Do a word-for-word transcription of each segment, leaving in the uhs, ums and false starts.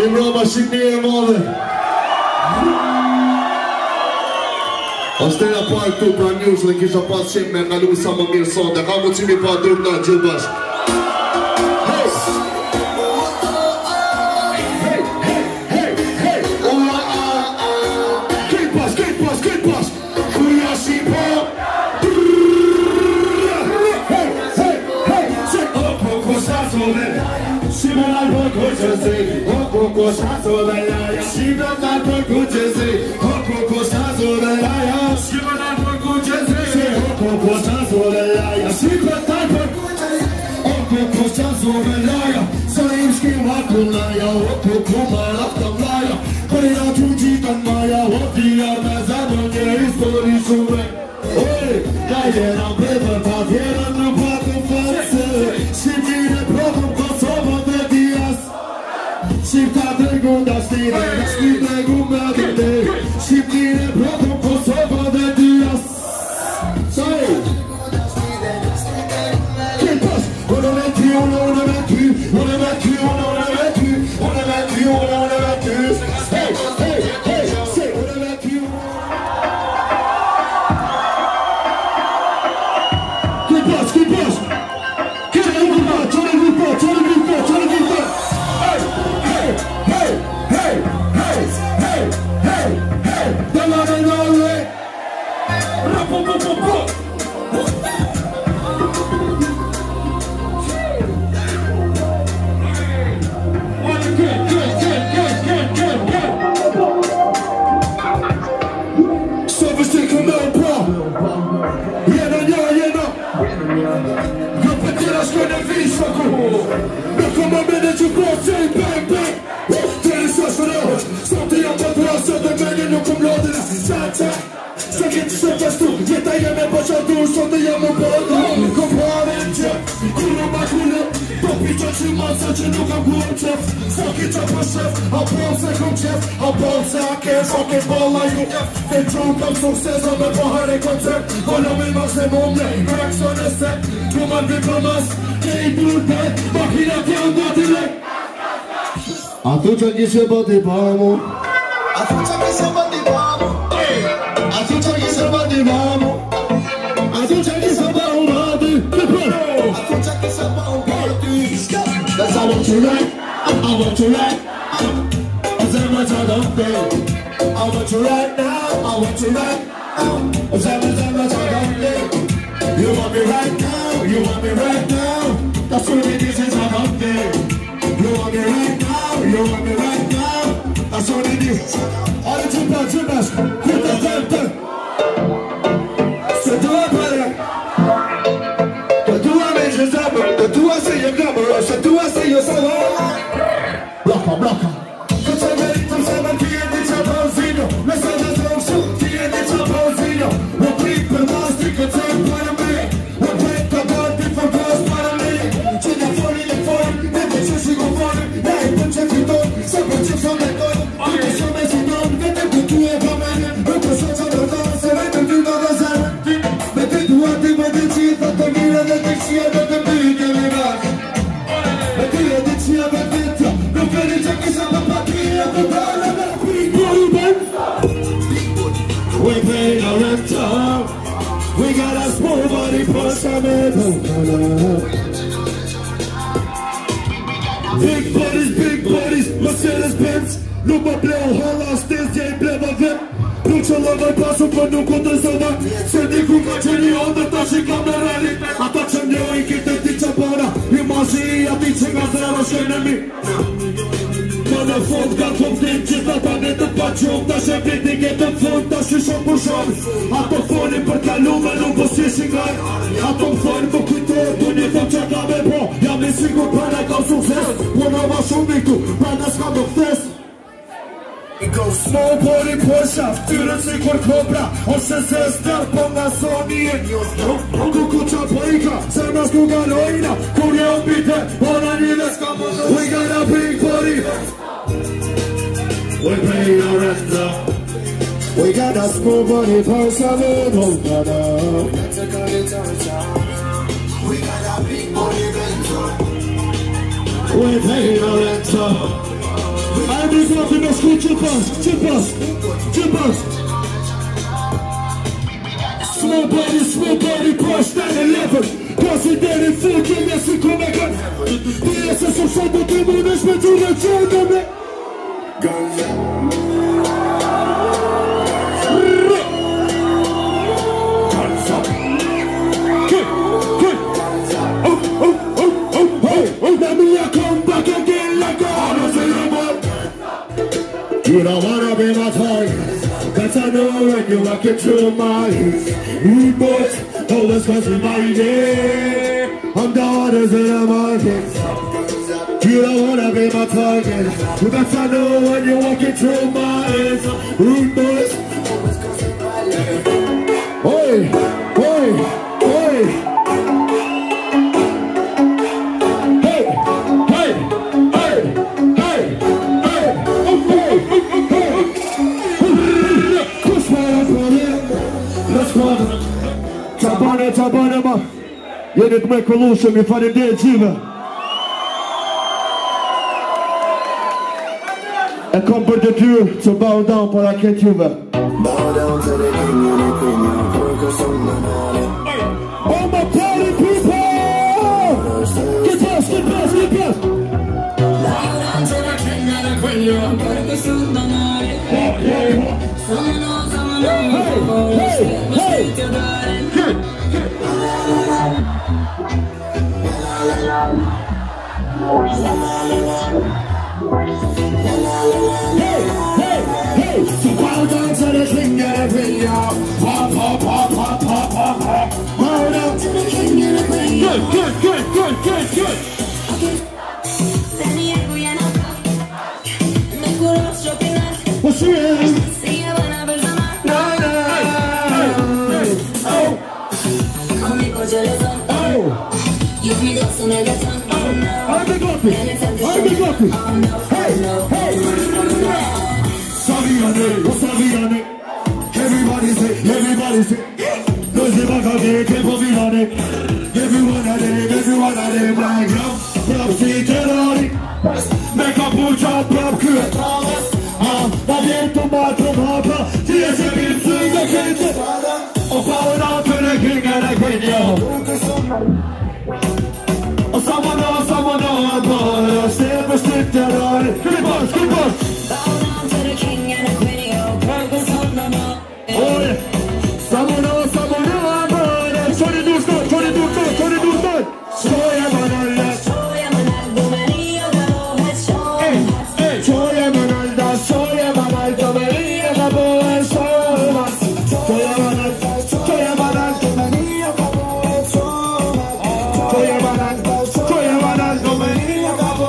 Min bra maskinering Malin. Och ställa på allt upp här nu så det kanske pas sig med när du samma mer sånt. Jag kommer till mig på att dubbla Gilbas. Hey! Hey, hey, hey, hey! Oh, ah, ah! Skitpass, skitpass, skitpass! Kuja si på! Hey, hey, hey! Säg upp och kosta så det. Simon albo koczesy, upp och kosta så det. Simon albo koczesy, upp och kosta så det. Simon albo koczesy, upp och kosta så det. Simon albo koczesy, upp och kosta så det. Saimski wakulaya, upp och komar aftamlaya. Korea tujikan maya, upp diar med zamange historisure. Oj, lägen av breven papieren nu bakom fönster. Simine pratar på sovande dias. Simtade goda stilen, skrivne goda bilder. Simine pratar på sovande dias. Säg! Kilpas! Hon är med ty, hon är med ty. Hon är med ty, hon är med ty. Hon är med ty, hon är med ty. Hej, hej, hej! Säg! Hon är med ty. Kilpas, kilpas! Kilpas, kilpas! Ta det vilka, ta det vilka, ta det vilka! Hej, hej, hej, hej, hej, hej, hej, hej! Den var den dålig! Rappa-poppa-poppa! Nu kommer med det på sig, bang, bang. Det är så för det. Samtidigt jag bara drar sönder mängden och kom lådorna. Tack, tack. Säg inte sätta stort. Geta igen mig på chatur som det gör mot båda. Kom på en tjeff. Kulla makulle. Poppy touch you man such a look at good chef. Fuck it up a chef. I'll ball second chef. I'll ball second. Fucking ball like you. Det tror kom success om jag bara har en koncept. Hålla mig maximum. Rax on the set. Tror man blir på mass. Hej brudar. Makina till andra direkt. A tu c'è chi si battevamo. A tu c'è chi si battevamo. A tu c'è chi si battevamo. A tu c'è chi si battevamo. A tu c'è chi si battevamo. That's I want you right. I want you right. As I want you don't do. I want you right now. I want you right now. As I want you don't do. You want me right now. You want me right now. That's what it is. As I don't do. You want me right now. You want me right now. That's what it is. All the two parts of us. Quit the temper. So do I better. But do I make it up? But do I say you're glamorous? Or do I say you're so hard? Blocker, blocker. Cause I'm ready to say my key and it's a Pausino. Let's have a song shoot. Key and it's a Pausino. We'll keep the last week and take one of me. We'll break the bond different girls one of me. Check the phone in the phone. Never choose you go for it. Hey, put your feet on. Separate chips on the gun. You can show me some down. Get them to do it for me. Look for such a dog. So I don't do the other. But they do what they want to see. But the mirror that they see. I don't do it. Give me back. But they don't see. I don't do it. Look at it. Check it out. The party of the ball. And the big booty. We pay the rent up. We got a small body plus a middle. Big bodies, big bodies, Mercedes Benz. Nummer blå, hålla stens, jag blev av vem. Bruksala var passo på någon kontrasana. Sen det kokar till i åldern, där sig gamla rally. Att att känna jag inte titta bara. Vi måste se att vi tjängar där och känner mig. Man har fått gatt om det, att han inte bara tjock. Där sig blir det inte fått, där sig som på sjön. Att de får det på kalomen och på syssingar. Att de får det på kvittot och ni får tjacka mig på. Jag blir sigur på den här success. På någon som Victor, men ska de fest. Small body Porsche, turen cyklar kobra. Och sen ses där på Nasonien. Och kukucha pojka, sen man skogar röjna. Korea och byte, bara ni väska på oss. We got a big body. We pay our rent up. We got a small body Porsche with Hongkana. We got a big body rental. We pay our rent up. Allez, bisous, après, merci, tu passes, tu passes, tu passes. Small body, small body, push nine eleven. Considérez fou que merci comme un gars. P S sur son de témoignage, je peux tout retourner. You don't wanna be my target, but I know when you walk into my rude boys, always crossing my day. I'm the hardest in the market. You don't wanna be my target, but I know when you walk into my rude boys, always crossing my day. Oi, oi, oi. Tabana, tabana, ma. Jenek me kollushëm, i faleminderit gjithëve. E kom për detyrë të bow down para këtë juve. Bow down to the king and the queen, your focus on the money. All my party people! Get past, get past, get past! Bow down to the king and the queen, your focus on the money. Someone knows, someone knows. Hey, hey, hey! Hey, hey, hey! So bow down to the king and the queen, y'all. Pop, pop, pop, pop, pop, pop, pop. Bow down to the king and the queen. Good, good, good, good, good, good. What's your name? No, no. Oh. Oh. I'm the guppy. I'm the guppy. Hey, hey. Saviane, oh Saviane. Everybody say, everybody say. No se va a caer, que por virane. Everyone at them, everyone at them, like you. Prop si terrori. Make a push up, prop good. Ah, da dentro mato mapa. Ti ese pinto da gente. Oh, power out to the king and the queen, yo. Oh, someone knows, someone knows, but still restricted on it. Keep us, keep us. Bow down to the king and the queen, yo. Purpose on the map. Oh, yeah. Someone knows, someone knows, but twenty do stuff, twenty do stuff, twenty do stuff. Soy a manalda, soy a manalda, Maria Gabo, hey, hey. Soy a manalda, soy a manalda, Maria Gabo, soy a manalda, soy a manalda, Maria Gabo, soy a manalda, soy a manalda, Maria Gabo,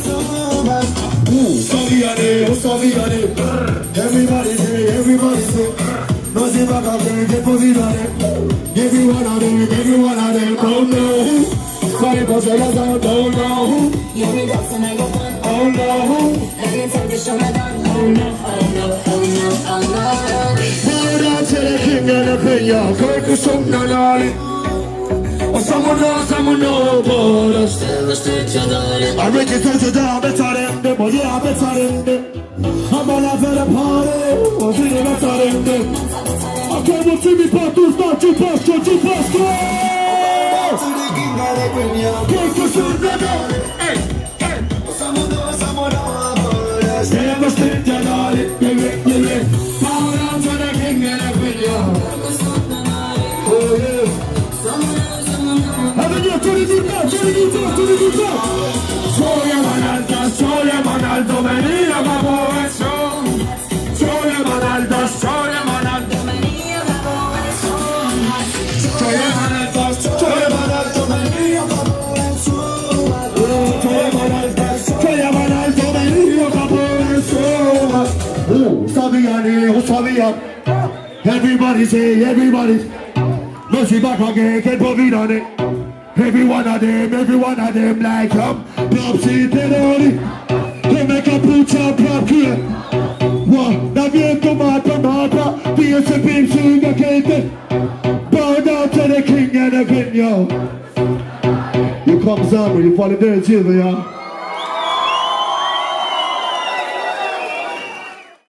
Saviane, oh Saviane. Everybody say, everybody say. No se va a caer, que por virane. Everyone of them, everyone of them, don't know. Sorry for saying that, don't know. You need us and I go fun, oh no. Let me take the show, my done, oh no, oh no, oh no, oh no. Bow down to the king and the queen, y'all. Focus on the money. Oh, someone knows, someone knows, but I'm still a stitch on it. I reach it to the down, better than them, but yeah, better than them. I'm all out for the party, I'm feeling better than them. I can't wait to be part two, start to pass, to to pass, go! To the king and the queen, y'all. Focus on the money. Hey, hey. Someone knows, someone knows, but I'm still a stitch on it. Yeah, yeah, yeah. Bow down to the king and the queen, y'all. Focus on the money. Oh, yeah. Someone knows, someone knows. Haven't you to the good now, to the good now, to the good now? Soy a manalda, soy a manalda, Maria Gabo, soy a manalda, soy a manalda, Maria Gabo, soy a manalda, soy a manalda, Maria Gabo, soy a manalda, soy a manalda, Maria Gabo, oh, Saviane, oh Saviane. Everybody say, everybody. No si va a caer, que por virane. Every one of them, every one of them like him. Prop si terrori. They make a put up prop here. What? Da viento mata mata. P S P suga gente. Bow down to the king and the queen, yo. You come somewhere, you fall in there, y'all.